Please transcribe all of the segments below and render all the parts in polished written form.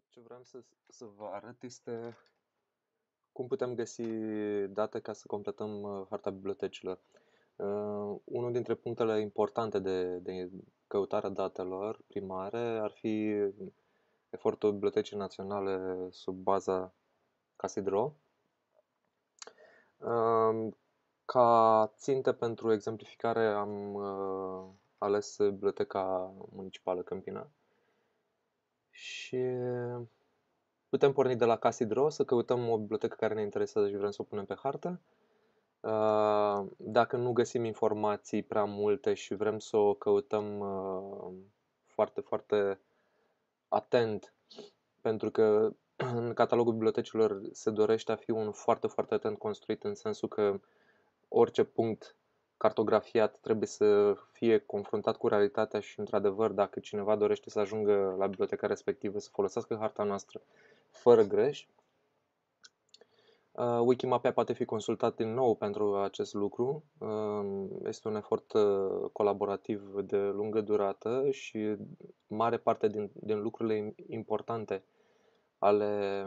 Ce vreau să vă arăt este cum putem găsi date ca să completăm harta bibliotecilor. Unul dintre punctele importante de căutarea datelor primare ar fi efortul Bibliotecii Naționale sub baza Casidro. Ca țintă pentru exemplificare am ales Biblioteca Municipală Câmpina și putem porni de la Casidro să căutăm o bibliotecă care ne interesează și vrem să o punem pe hartă. Dacă nu găsim informații prea multe și vrem să o căutăm foarte, foarte atent, pentru că în catalogul bibliotecilor se dorește a fi un foarte, foarte atent construit, în sensul că orice punct cartografiat trebuie să fie confruntat cu realitatea și, într-adevăr, dacă cineva dorește să ajungă la biblioteca respectivă, să folosească harta noastră fără greș. Wikimapia poate fi consultat din nou pentru acest lucru. Este un efort colaborativ de lungă durată și mare parte din lucrurile importante ale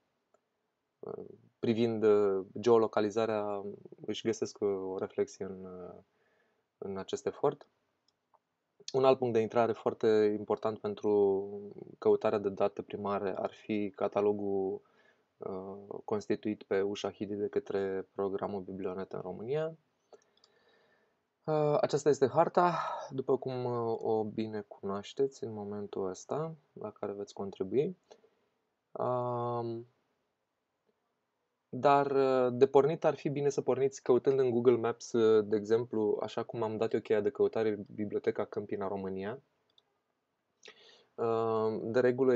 privind geolocalizarea își găsesc o reflexie în acest efort. Un alt punct de intrare foarte important pentru căutarea de date primare ar fi catalogul constituit pe Ushahidi de către programul Biblionet în România. Aceasta este harta, după cum o bine cunoașteți în momentul ăsta, la care veți contribui. Dar de pornit ar fi bine să porniți căutând în Google Maps, de exemplu, așa cum am dat eu cheia de căutare, Biblioteca Câmpina România. De regulă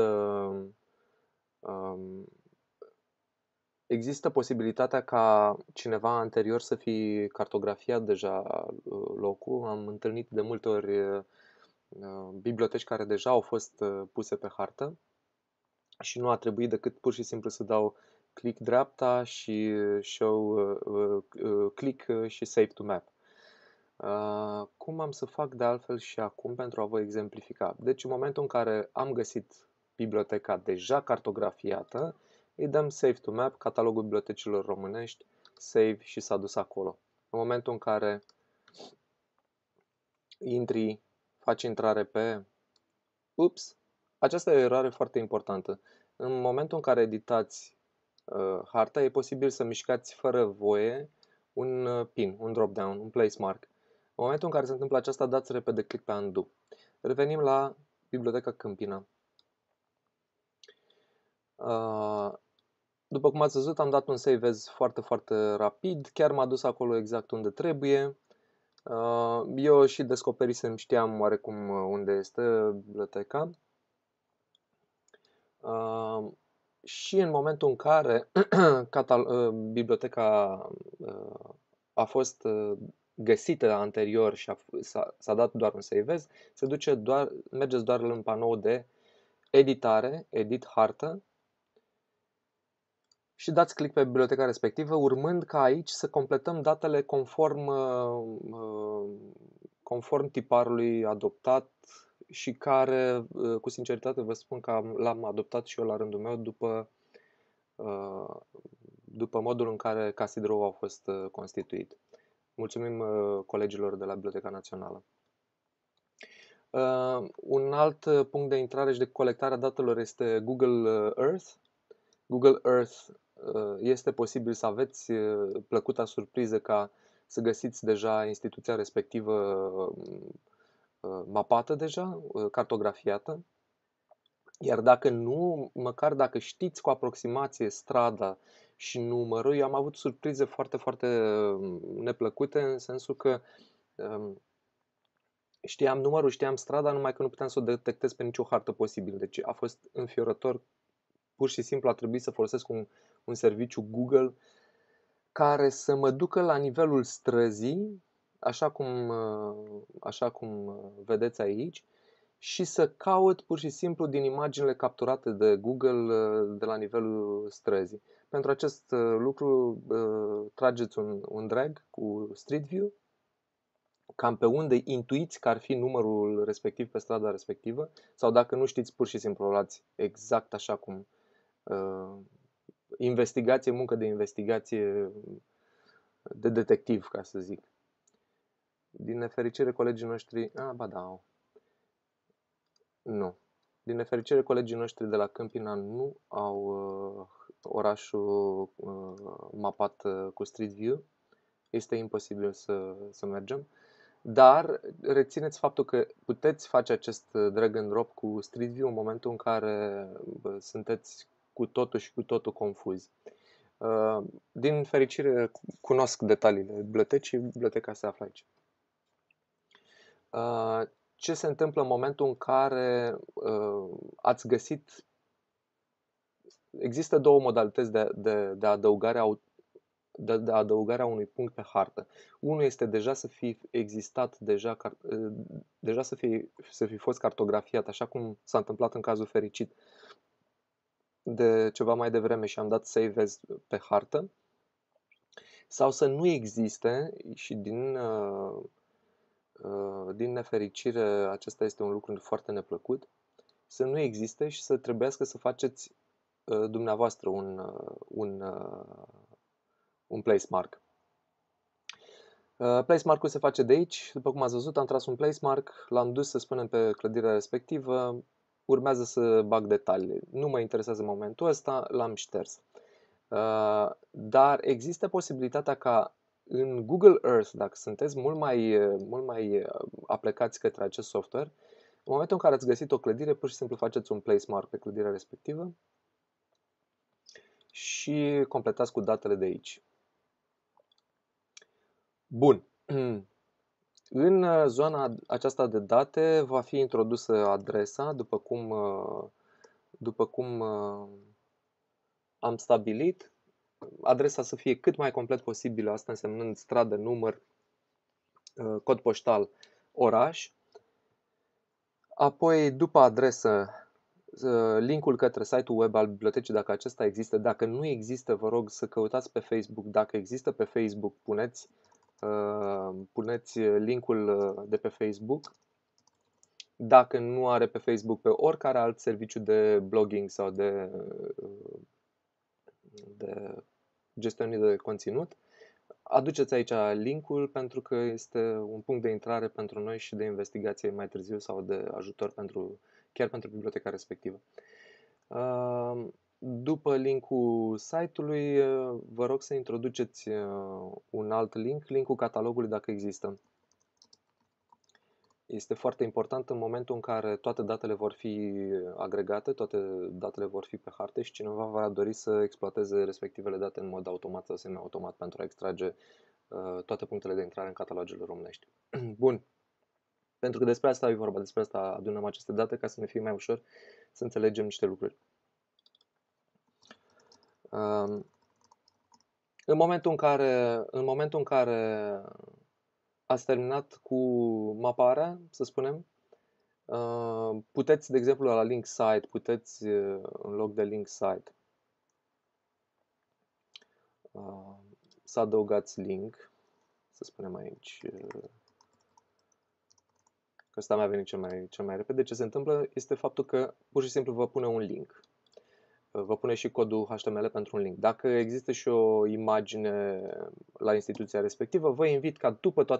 există posibilitatea ca cineva anterior să fi cartografiat deja locul. Am întâlnit de multe ori biblioteci care deja au fost puse pe hartă și nu a trebuit decât pur și simplu să dau click dreapta și show click și save to map. Cum am să fac de altfel și acum pentru a vă exemplifica? Deci în momentul în care am găsit biblioteca deja cartografiată, îi dăm Save to Map, catalogul bibliotecilor românești, Save și s-a dus acolo. În momentul în care intri, faci intrare pe... Ups! Aceasta e o eroare foarte importantă. În momentul în care editați harta, e posibil să mișcați fără voie un pin, un drop-down, un place mark. În momentul în care se întâmplă aceasta, dați repede click pe Undo. Revenim la Biblioteca Câmpina. După cum ați văzut, am dat un save as foarte, foarte rapid. Chiar m-a dus acolo exact unde trebuie. Eu și descoperisem, știam oarecum unde este biblioteca. Și în momentul în care biblioteca a fost găsită anterior și s-a dat doar un save as, mergeți doar în panou de editare, edit hartă, și dați click pe biblioteca respectivă, urmând ca aici să completăm datele conform tiparului adoptat și care, cu sinceritate vă spun că l-am adoptat și eu la rândul meu după modul în care Casidro a fost constituit. Mulțumim colegilor de la Biblioteca Națională. Un alt punct de intrare și de colectare a datelor este Google Earth. Google Earth este posibil să aveți plăcuta surpriză ca să găsiți deja instituția respectivă mapată deja, cartografiată. Iar dacă nu, măcar dacă știți cu aproximație strada și numărul, eu am avut surprize foarte, foarte neplăcute, în sensul că știam numărul, știam strada, numai că nu puteam să o detectez pe nicio hartă posibil. Deci a fost înfiorător. Pur și simplu a trebuit să folosesc un serviciu Google care să mă ducă la nivelul străzii, așa cum vedeți aici, și să caut pur și simplu din imaginile capturate de Google de la nivelul străzii. Pentru acest lucru trageți un drag cu Street View cam pe unde intuiți că ar fi numărul respectiv pe strada respectivă, sau dacă nu știți, pur și simplu o luați exact așa cum investigație, muncă de investigație de detectiv, ca să zic. Din nefericire, colegii noștri... ba da, nu. Din nefericire, colegii noștri de la Câmpina nu au orașul mapat cu Street View. Este imposibil să mergem. Dar rețineți faptul că puteți face acest drag and drop cu Street View în momentul în care sunteți cu totul și cu totul confuzi. Din fericire, cunosc detaliile bibliotecii, biblioteca se află aici. Ce se întâmplă în momentul în care ați găsit... Există două modalități de adăugarea unui punct pe hartă. Unul este deja să fi existat, deja să fi fost cartografiat, așa cum s-a întâmplat în cazul fericit de ceva mai devreme și am dat save as pe hartă, sau să nu existe și din nefericire acesta este un lucru foarte neplăcut, să nu existe și să trebuiască să faceți dumneavoastră un place mark. Place mark-ul se face de aici. După cum ați văzut, am tras un place mark, l-am dus, să spunem, pe clădirea respectivă. Urmează să bag detaliile. Nu mă interesează în momentul ăsta, l-am șters. Dar există posibilitatea ca în Google Earth, dacă sunteți mult mai aplicați către acest software, în momentul în care ați găsit o clădire, pur și simplu faceți un place mark pe clădirea respectivă și completați cu datele de aici. Bun. În zona aceasta de date va fi introdusă adresa, după cum am stabilit. Adresa să fie cât mai complet posibilă, asta însemnând stradă, număr, cod poștal, oraș. Apoi, după adresă, linkul către site-ul web al bibliotecii, dacă acesta există. Dacă nu există, vă rog să căutați pe Facebook. Dacă există pe Facebook, puneți linkul de pe Facebook. Dacă nu are pe Facebook, pe oricare alt serviciu de blogging sau de gestionare de conținut, aduceți aici linkul, pentru că este un punct de intrare pentru noi și de investigație mai târziu sau de ajutor chiar pentru biblioteca respectivă. După linkul site-ului, vă rog să introduceți un alt link, linkul catalogului, dacă există. Este foarte important în momentul în care toate datele vor fi agregate, toate datele vor fi pe hartă și cineva va dori să exploateze respectivele date în mod automat sau semi-automat pentru a extrage toate punctele de intrare în catalogele românești. Bun. Pentru că despre asta e vorba, despre asta adunăm aceste date ca să ne fie mai ușor să înțelegem niște lucruri. În momentul în care ați terminat cu maparea, să spunem, puteți, de exemplu, la link site, puteți în loc de link site să adăugați link, să spunem aici, că ăsta mi-a venit cel mai repede. Ce se întâmplă este faptul că pur și simplu vă pune un link. Vă pune și codul HTML pentru un link. Dacă există și o imagine la instituția respectivă, vă invit ca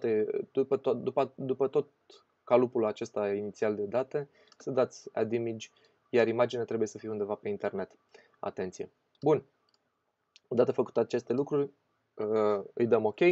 după tot calupul acesta inițial de date să dați add image, iar imaginea trebuie să fie undeva pe internet. Atenție! Bun. Odată făcut aceste lucruri, îi dăm OK.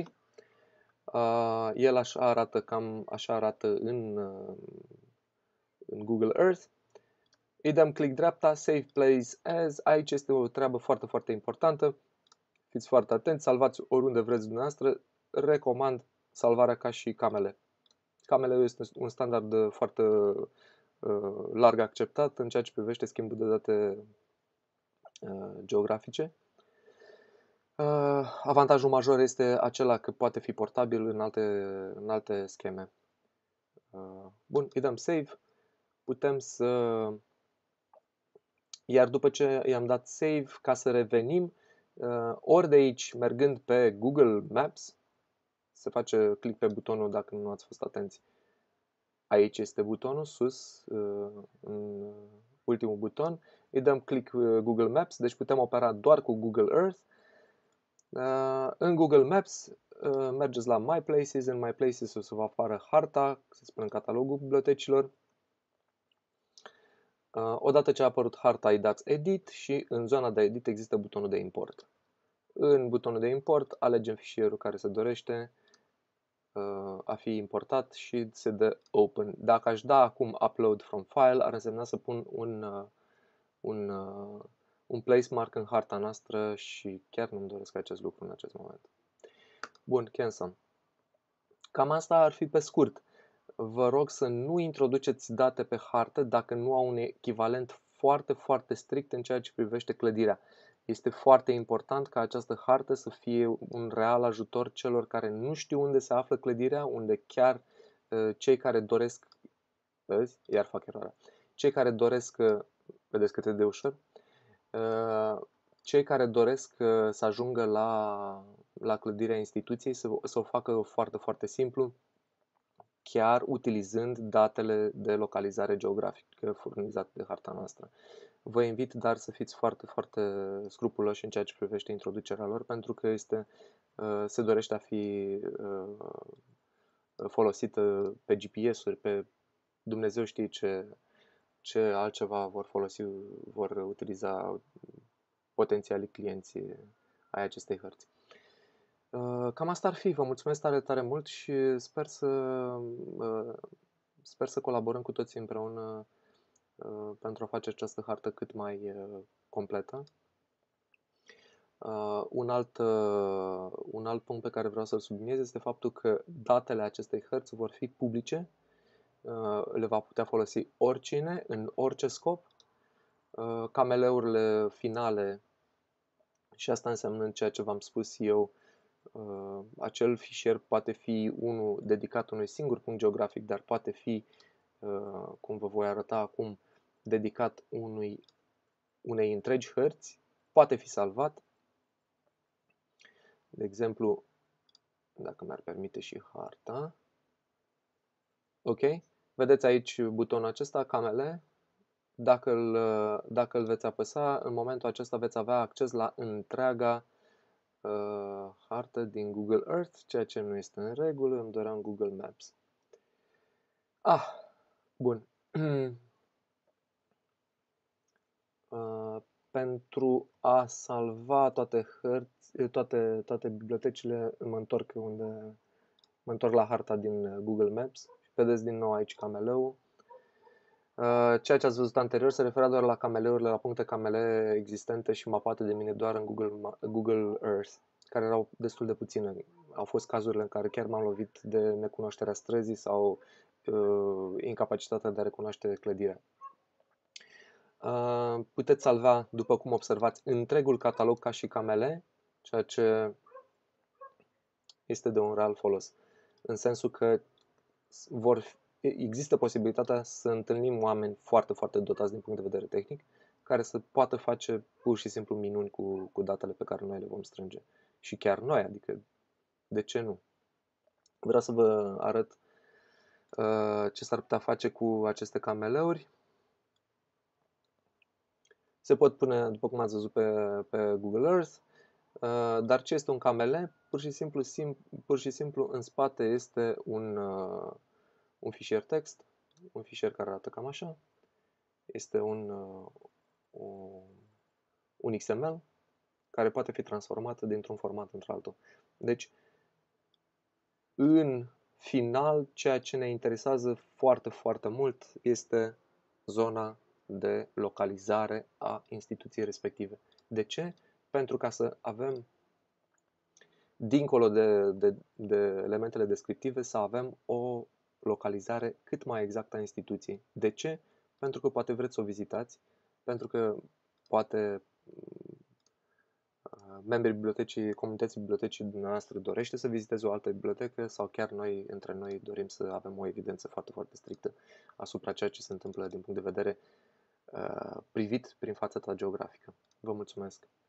El cam așa arată în Google Earth. Îi dăm click dreapta, Save Place As. Aici este o treabă foarte, foarte importantă. Fiți foarte atenți, salvați oriunde vreți dumneavoastră. Recomand salvarea ca și Camele. Camele este un standard foarte larg acceptat în ceea ce privește schimbul de date geografice. Avantajul major este acela că poate fi portabil în alte scheme. Bun, îi dăm Save. Putem să... Iar după ce i-am dat Save, ca să revenim, ori de aici, mergând pe Google Maps, se face click pe butonul dacă nu ați fost atenți. Aici este butonul sus, în ultimul buton. Îi dăm click Google Maps, deci putem opera doar cu Google Earth. În Google Maps mergeți la My Places, în My Places o să vă apară harta, să spunem catalogul bibliotecilor. Odată ce a apărut harta, îi dați Edit și în zona de Edit există butonul de import. În butonul de import alegem fișierul care se dorește a fi importat și se dă Open. Dacă aș da acum Upload from File, ar însemna să pun un place mark în harta noastră și chiar nu-mi doresc acest lucru în acest moment. Bun, cancel. Cam asta ar fi pe scurt. Vă rog să nu introduceți date pe hartă dacă nu au un echivalent foarte, foarte strict în ceea ce privește clădirea. Este foarte important ca această hartă să fie un real ajutor celor care nu știu unde se află clădirea, unde chiar cei care doresc, vezi, iar fac eroarea, cei care doresc, vedeți cât de ușor, cei care doresc să ajungă la clădirea instituției să o facă foarte, foarte simplu, chiar utilizând datele de localizare geografică furnizate de harta noastră. Vă invit dar să fiți foarte, foarte scrupuloși în ceea ce privește introducerea lor, pentru că se dorește a fi folosită pe GPS-uri, pe Dumnezeu știe ce altceva vor utiliza potențialii clienții ai acestei hărți. Cam asta ar fi. Vă mulțumesc tare, tare mult și sper să colaborăm cu toții împreună pentru a face această hartă cât mai completă. Un alt punct pe care vreau să-l subliniez este faptul că datele acestei hărți vor fi publice, le va putea folosi oricine, în orice scop. Cameleurile finale, și asta înseamnă ceea ce v-am spus eu, acel fișier poate fi unul dedicat unui singur punct geografic, dar poate fi, cum vă voi arăta acum, dedicat unei întregi hărți, poate fi salvat. De exemplu, dacă mi-ar permite și harta. Ok? Vedeți aici butonul acesta, Camele. Dacă îl veți apăsa, în momentul acesta veți avea acces la întreaga hartă din Google Earth, ceea ce nu este în regulă, îmi doream Google Maps. Bun. Pentru a salva toate bibliotecile, mă întorc la harta din Google Maps. Vedeți din nou aici cameleul. Ceea ce ați văzut anterior se referea doar la cameleurile, la puncte camele existente și mapate de mine doar în Google Earth, care erau destul de puține. Au fost cazurile în care chiar m-am lovit de necunoașterea străzii sau incapacitatea de a recunoaște clădirea. Puteți salva, după cum observați, întregul catalog ca și camele, ceea ce este de un real folos. În sensul că există posibilitatea să întâlnim oameni foarte, foarte dotați din punct de vedere tehnic, care să poată face pur și simplu minuni cu datele pe care noi le vom strânge. Și chiar noi, adică de ce nu? Vreau să vă arăt ce s-ar putea face cu aceste cameleuri. Se pot pune, după cum ați văzut pe Google Earth, dar ce este un camele? Pur și simplu în spate este un fișier text, un fișier care arată cam așa. Este un XML care poate fi transformat dintr-un format într-altul. Deci, în final, ceea ce ne interesează foarte, foarte mult este zona de localizare a instituției respective. De ce? Pentru ca să avem, dincolo de elementele descriptive, să avem o localizare cât mai exactă a instituției. De ce? Pentru că poate vreți să o vizitați, pentru că poate membrii bibliotecii, comunității bibliotecii dumneavoastră dorește să viziteze o altă bibliotecă sau chiar noi, între noi, dorim să avem o evidență foarte, foarte strictă asupra ceea ce se întâmplă din punct de vedere privit prin fața ta geografică. Vă mulțumesc!